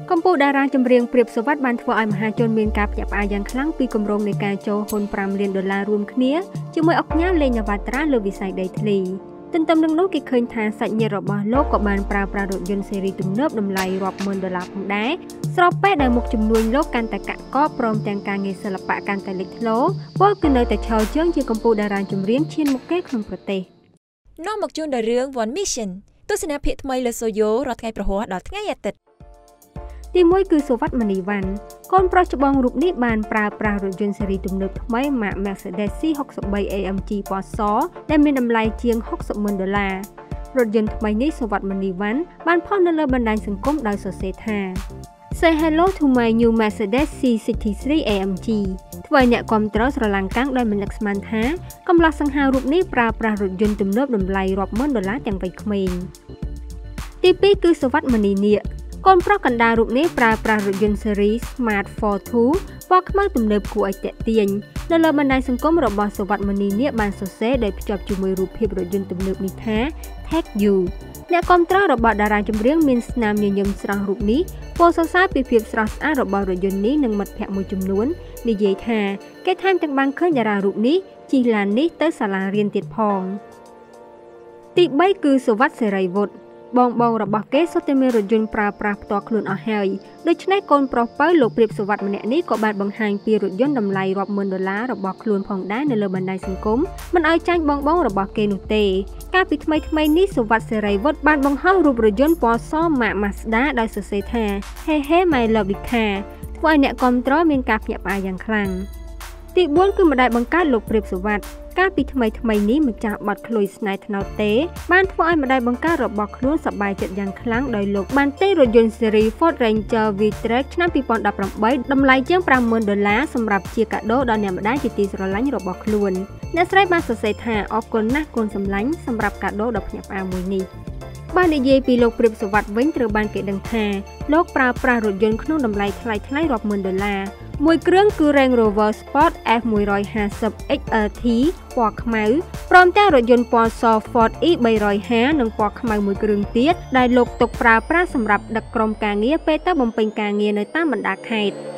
កម្ពុជាតារាចម្រៀងព្រៀបសុវត្ថិបានធ្វើឲ្យមហាជនមានការភ្ញាក់ផ្អើលយ៉ាងខ្លាំងពីគម្រោងនៃការចូលហ៊ុន$5 លានរួមគ្នាជាមួយអង្គការលេងនវត្រាលើវិស័យដីធ្លីទន្ទឹមនឹងនោះគេឃើញថាសាច់ញាតិរបស់លោកក៏បានប្រើប្រាស់រថយន្តស៊េរីទំនើបតម្លៃរាប់ម៉ឺន$ផងដែរស្របពេលដែលមុខជំនួញលោកកាន់តែកាក់កបព្រមទាំងការងារសិល្បៈកាន់តែលេចធ្លោពលគឺនៅតែឈរជើងជាកម្ពុជាតារាចម្រៀងឈានមុខគេក្នុងប្រទេសនាំមកជូនដល់រឿង One Mission ទស្សនៈភាគថ្មីលើសូយ៉ូរាល់ថ្ងៃប្រហ័សដល់ថ្ងៃអាទិត្យទី1គឺសុវត្ថិមនីវ៉ាន់កូនប្រុសច្បងរូបនេះបានប្រើប្រាស់រថយន្តស៊េរីទំនើបថ្មីម៉ាក Mercedes C63 AMG ពណ៌សដែលមានតម្លៃជាង$60 ម៉ឺនរថយន្តថ្មីនេះសុវត្ថិមនីវ៉ាន់បានផុសនៅលើបណ្ដាញសង្គមដោយសរសេរថា Say hello to my new Mercedes C63 AMG ធ្វើឲ្យអ្នកគាំទ្រស្រឡាំងកាំងដោយមិននឹកស្មានថាកំឡោះសង្ហារូបនេះប្រើប្រាស់រថយន្តទំនើបតម្លៃរាប់ម៉ឺន$ទាំងវ័យក្មេងទី2គឺសុវត្ថិមនីនាគកូនប្រុសកណ្ដាលរូបនេះប្រើប្រាស់រថយន្តស៊េរី Smart Fortwo ពណ៌ខ្មៅទំនើបគួរឲ្យទាក់ទាញនៅលើបណ្ដាញសង្គមរបស់សុវត្ថិមនីនាគបានសរសេរដោយភ្ជាប់ជាមួយរូបភាពរថយន្តទំនើបនេះថា Thank you អ្នកគាំទ្ររបស់តារាចម្រៀងមានស្នាមញញឹមស្រស់រូបនេះពោលសរសើរពីភាពស្រស់ស្អាតរបស់រថយន្តនេះនិងមិត្តភ័ក្តិមួយចំនួននិយាយថាគេថែមទាំងបានឃើញតារារូបនេះជិះឡាននេះទៅសាលារៀនទៀតផងទី3គឺសុវត្ថិសេរីវុឌ្ឍបងរបស់គេសុទ្ធតែមានរថយន្តប្រើប្រាស់ផ្ទាល់ខ្លួនអស់ហើយដូច្នេះកូនប្រុសពៅលោកព្រៀបសុវត្ថិម្នាក់នេះក៏បានបង្ហាញពីរថយន្តតម្លៃរាប់ម៉ឺន$របស់ខ្លួនផងដែរនៅលើបណ្ដាញសង្គមមិនឲ្យចាញ់បងរបស់គេនោះទេកាលពីថ្មីនេះសុវត្ថិសេរីវុឌ្ឍបានបង្ហោះរូបរថយន្តពណ៌សម៉ាក Mazda ដោយសរសេរថា Hey my lovely car ធ្វើឲ្យអ្នកគាំទ្រមានការភ្ញាក់ផ្អើលយ៉ាងខ្លាំងទី4គឺម្ដាយបង្កើតលោកព្រៀបសុវត្ថិកាលពីថ្មីនេះម្ចាស់បទឃ្លុយស្នេហ៍ថ្នោតទេបានធ្វើឲ្យម្ដាយបង្កើតរបស់ខ្លួនសប្បាយចិត្តយ៉ាងខ្លាំងដោយលោកបានទិញរថយន្តស៊េរី Ford Ranger V-Track ឆ្នាំ2018តម្លៃជាង$50,000សម្រាប់ជាកាដូដល់អ្នកម្ដាយជាទីស្រឡាញ់របស់ខ្លួនអ្នកស្រីបានសរសេរថាអរគុណណាស់កូនសម្លាញ់សម្រាប់កាដូដ៏ភ្ញាក់ផ្អើលមួយនេះបាននិយាយពីលោកព្រៀបសុវត្ថិវិញត្រូវបានគេដឹងថាលោកប្រើប្រាស់រថយន្តក្នុងតម្លៃថ្លៃរាប់ម៉ឺន$មួយគ្រឿងគឺ Range Rover Sport F150 XLT ពណ៌ខ្មៅព្រមទាំងរថយន្តពណ៌ស Ford E350 និងពណ៌ខ្មៅមួយគ្រឿងទៀតដែលលោកទុកប្រើប្រាស់សម្រាប់ដឹកក្រុមការងារពេលទៅបំពេញការងារនៅតាមបណ្ដាខេត្ត